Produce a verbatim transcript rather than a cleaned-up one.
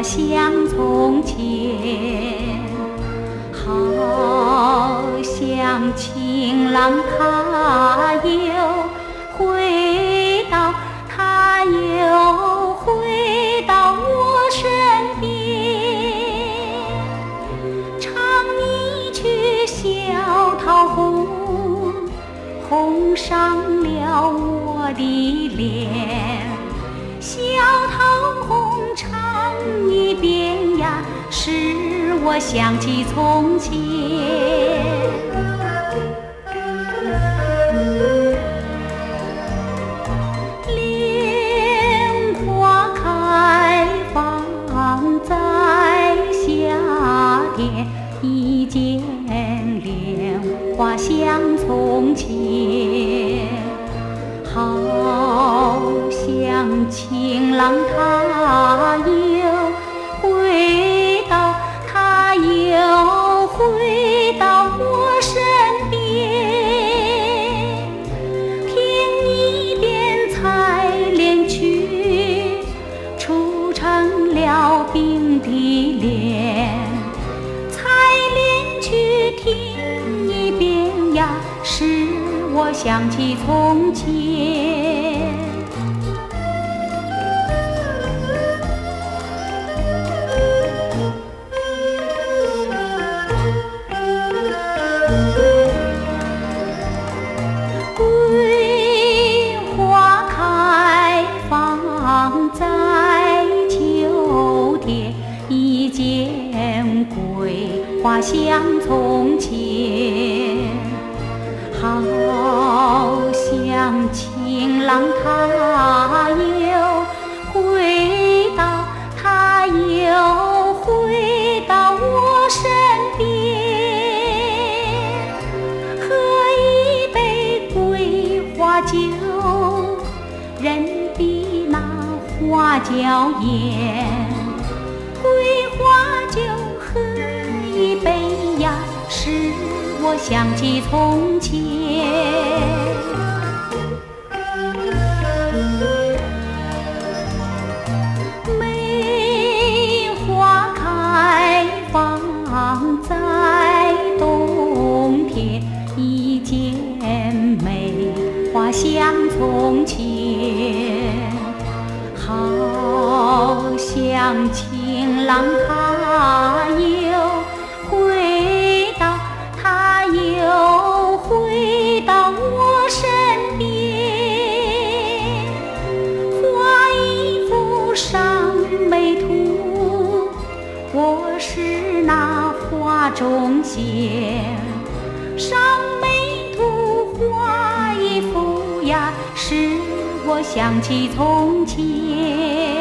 像从前，好像情郎他又回到，他又回到我身边，唱一曲小桃红，红上了我的脸。小桃红唱一遍呀，使我想起从前。莲花开放在夏天，一见莲花像从前，好像情郎他又回到，他又回到我身边，听一遍采莲曲，促成了冰的莲。采莲曲听一遍呀，使我想起从前。桂花开放在秋天，一见桂花像从前，好像情郎他又回到，他又回到我身边，喝一杯桂花酒，人比那花娇艳。桂花酒喝一杯呀，使我想起从前。梅花开放在冬天，一见梅花像从前，好像情郎他又回到，他又回到我身边，画一幅上眉图，我是那画中仙。上眉图画一幅呀，使我想起从前。